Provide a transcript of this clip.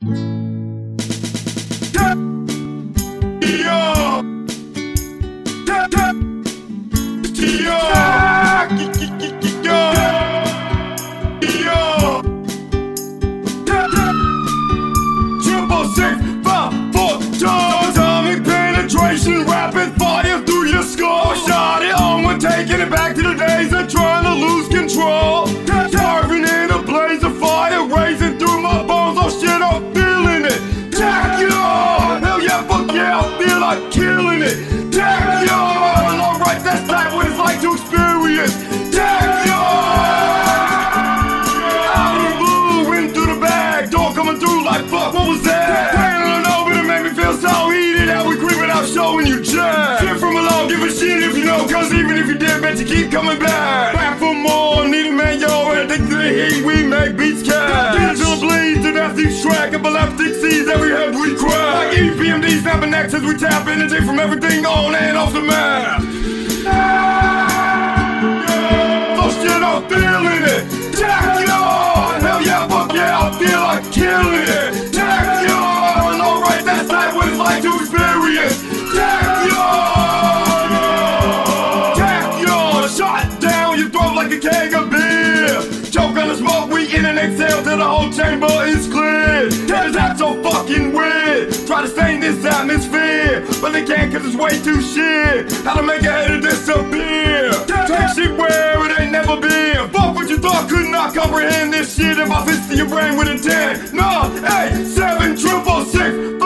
Rapid fire through your skull. Shot it on when taking it back to the days of trying to lose control. Carving in a blaze of fire, raising through my bones. Oh shit, I'm feeling it. Tachyon! Hell yeah, fuck yeah, I feel like killing it. Tachyon! Alright, that's not what it's like to experience. Tachyon! Out of the blue, in through the bag, door coming through like fuck, what was that? Handling over to make me feel so heated. How we creeping out showing you jack. Shit from alone, give a shit if you know, cause even if you did, bet you keep coming back. Back for more, need a man, yo, addicted to the heat, we make beats cash. Digital bleeds to death, each track, epileptic sees every head we crack. Like EPMD snapping necks as we tap energy from everything on and off the map. Oh shit, I'm feeling it. Tachyon! Hell yeah, fuck yeah, I feel like killing it. Tachyon! Alright, that's not what it's like to experience. Tachyon! Tachyon! Shot down your throat like a keg of beer. Choke on the smoke, we in and exhale till the whole chamber is clear. Cause that's so fucking weird. Try to stain this atmosphere, but they can't cause it's way too shit. How to make a hater disappear. Take shit where it ain't never been. Fuck what you thought, could not comprehend this shit. If I fist to your brain with a 10, 9, 8, 7, 666